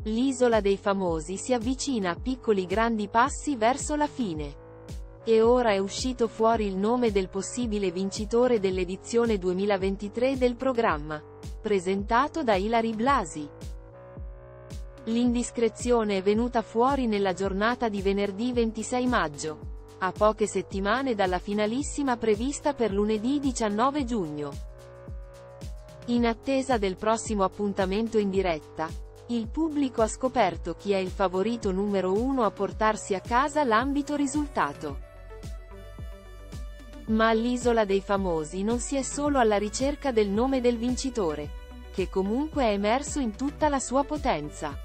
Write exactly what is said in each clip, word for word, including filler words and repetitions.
L'isola dei famosi si avvicina a piccoli grandi passi verso la fine. E ora è uscito fuori il nome del possibile vincitore dell'edizione duemilaventitré del programma, presentato da Ilary Blasi. L'indiscrezione è venuta fuori nella giornata di venerdì ventisei maggio, a poche settimane dalla finalissima prevista per lunedì diciannove giugno. In attesa del prossimo appuntamento in diretta, il pubblico ha scoperto chi è il favorito numero uno a portarsi a casa l'ambito risultato. Ma all'Isola dei Famosi non si è solo alla ricerca del nome del vincitore, che comunque è emerso in tutta la sua potenza.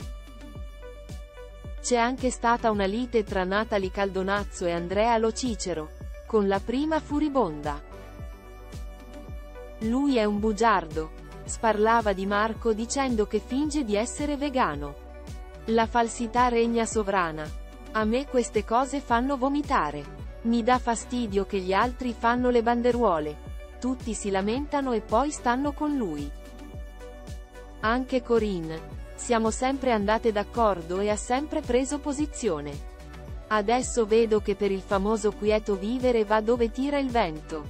C'è anche stata una lite tra Natalie Caldonazzo e Andrea Lo Cicero, con la prima furibonda. Lui è un bugiardo. Sparlava di Marco dicendo che finge di essere vegano. La falsità regna sovrana. A me queste cose fanno vomitare. Mi dà fastidio che gli altri fanno le banderuole. Tutti si lamentano e poi stanno con lui. Anche Corinne. Siamo sempre andate d'accordo e ha sempre preso posizione. Adesso vedo che per il famoso quieto vivere va dove tira il vento.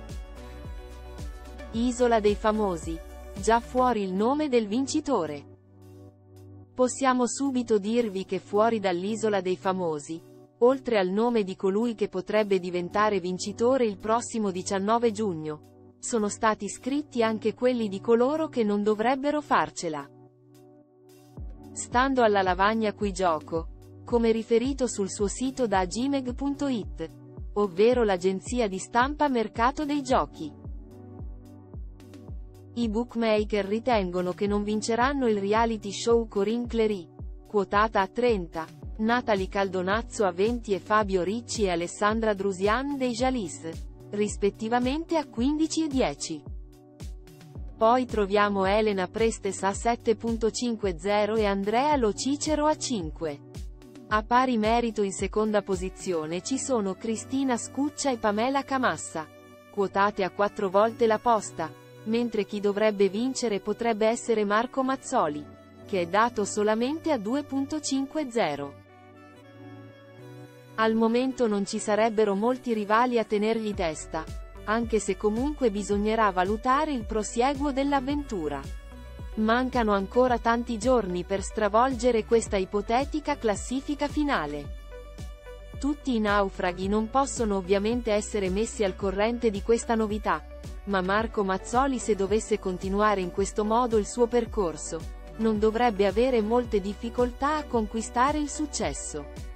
Isola dei Famosi. Già fuori il nome del vincitore. Possiamo subito dirvi che fuori dall'Isola dei Famosi, oltre al nome di colui che potrebbe diventare vincitore il prossimo diciannove giugno, sono stati scritti anche quelli di coloro che non dovrebbero farcela. Stando alla lavagna Qui Gioco, come riferito sul suo sito da Gimeg punto it, ovvero l'agenzia di stampa Mercato dei Giochi. I bookmaker ritengono che non vinceranno il reality show Corinne Clery, quotata a trenta, Natalie Caldonazzo a venti e Fabio Ricci e Alessandra Drusian dei Jalis, rispettivamente a quindici e dieci. Poi troviamo Elena Prestes a sette virgola cinquanta e Andrea Lo Cicero a cinque. A pari merito in seconda posizione ci sono Cristina Scuccia e Pamela Camassa, quotate a quattro volte la posta, mentre chi dovrebbe vincere potrebbe essere Marco Mazzoli, che è dato solamente a due virgola cinquanta. Al momento non ci sarebbero molti rivali a tenergli testa, anche se comunque bisognerà valutare il prosieguo dell'avventura. Mancano ancora tanti giorni per stravolgere questa ipotetica classifica finale. Tutti i naufraghi non possono ovviamente essere messi al corrente di questa novità, ma Marco Mazzoli, se dovesse continuare in questo modo il suo percorso, non dovrebbe avere molte difficoltà a conquistare il successo.